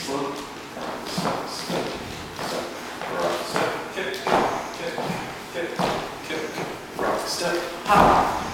Slow. Step, step, step. Rock, step, kick, kick, kick, kick. Rock, step, hop.